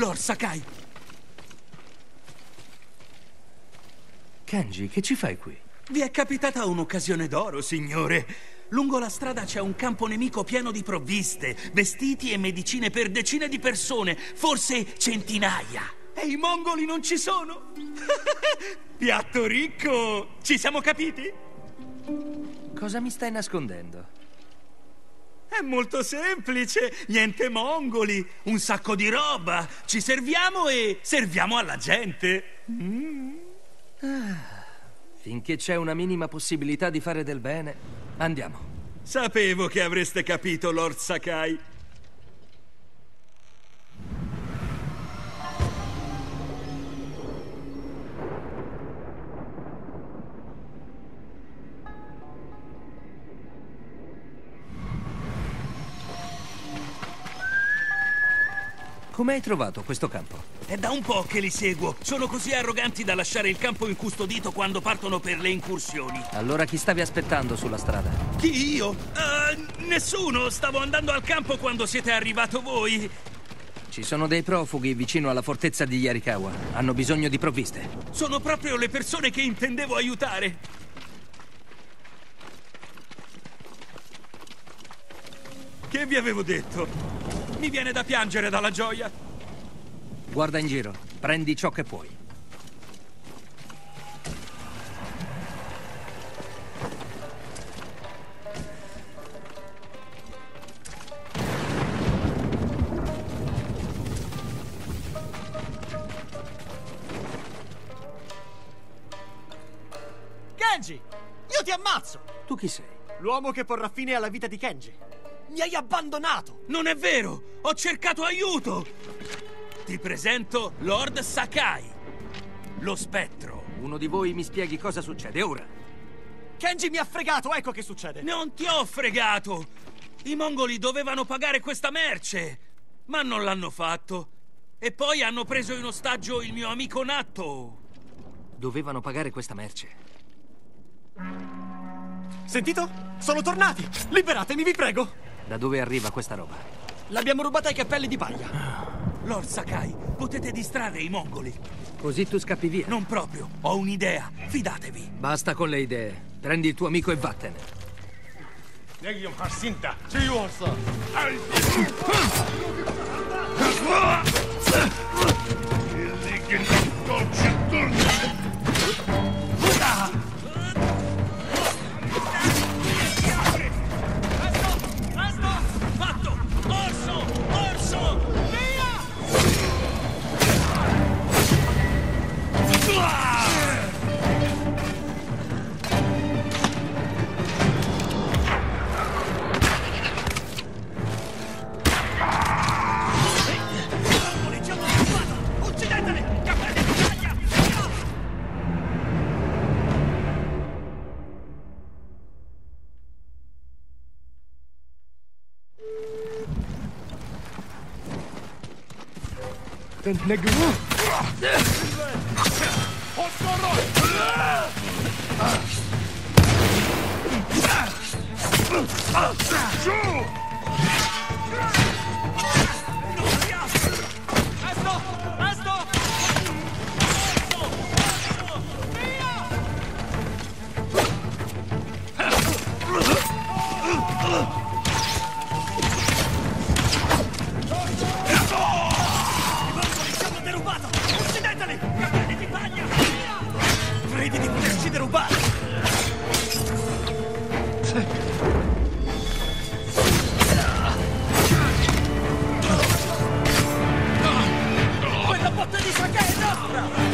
Lord Sakai! Kenji, che ci fai qui? Vi è capitata un'occasione d'oro, signore. Lungo la strada c'è un campo nemico pieno di provviste, vestiti e medicine per decine di persone, forse centinaia. E i mongoli non ci sono. Piatto ricco! Ci siamo capiti? Cosa mi stai nascondendo? È molto semplice, niente mongoli, un sacco di roba. Ci serviamo e serviamo alla gente. Finché c'è una minima possibilità di fare del bene, andiamo. Sapevo che avreste capito, Lord Sakai. Come hai trovato questo campo? È da un po' che li seguo. Sono così arroganti da lasciare il campo incustodito quando partono per le incursioni. Allora chi stavi aspettando sulla strada? Chi, io? Nessuno. Stavo andando al campo quando siete arrivato voi. Ci sono dei profughi vicino alla fortezza di Yarikawa. Hanno bisogno di provviste. Sono proprio le persone che intendevo aiutare. Che vi avevo detto? Mi viene da piangere dalla gioia. Guarda in giro, prendi ciò che puoi. Kenji! Io ti ammazzo! Tu chi sei? L'uomo che porrà fine alla vita di Kenji. Mi hai abbandonato! Non è vero! Ho cercato aiuto! Ti presento Lord Sakai, lo spettro. Uno di voi mi spieghi cosa succede ora. Kenji mi ha fregato, ecco che succede! Non ti ho fregato! I mongoli dovevano pagare questa merce, ma non l'hanno fatto. E poi hanno preso in ostaggio il mio amico Natto. Dovevano pagare questa merce. Sentito? Sono tornati! Liberatemi, vi prego! Da dove arriva questa roba? L'abbiamo rubata ai cappelli di paglia. Lord Sakai, potete distrarre i mongoli. Così tu scappi via. Non proprio, ho un'idea, fidatevi. Basta con le idee. Prendi il tuo amico e vattene. Fatto! Orso! Orso! Credi di poterci derubare? Quella botta di Sakai è nostra!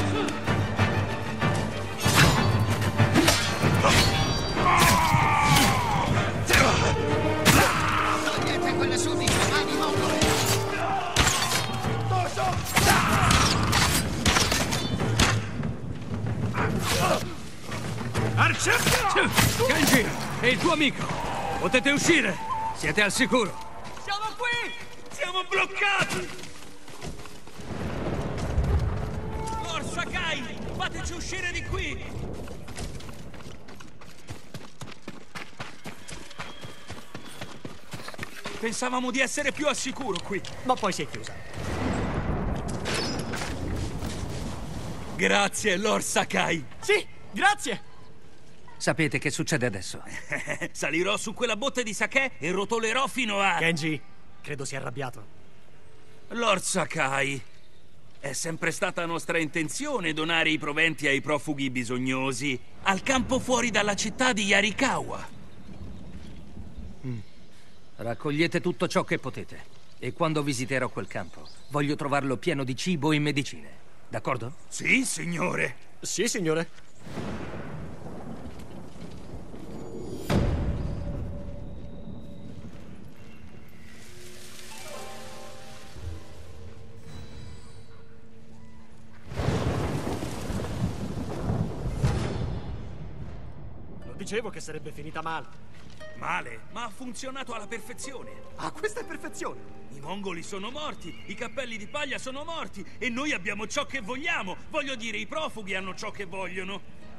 Togliete quelle sudice mani mongole! Kenji, è il tuo amico. Potete uscire. Siete al sicuro. Siamo qui! Siamo bloccati! Lord Sakai, fateci uscire di qui! Pensavamo di essere più al sicuro qui. Ma poi si è chiusa. Grazie, Lord Sakai. Sì, grazie! Sapete che succede adesso? Salirò su quella botte di sake e rotolerò fino a... Kenji, credo sia arrabbiato. Lord Sakai, è sempre stata nostra intenzione donare i proventi ai profughi bisognosi al campo fuori dalla città di Yarikawa. Raccogliete tutto ciò che potete. E quando visiterò quel campo, voglio trovarlo pieno di cibo e medicine. D'accordo? Sì, signore. Sì, signore. Lo dicevo che sarebbe finita male. Male, ma ha funzionato alla perfezione. Ah, questa è perfezione! I mongoli sono morti, i cappelli di paglia sono morti e noi abbiamo ciò che vogliamo. Voglio dire, i profughi hanno ciò che vogliono.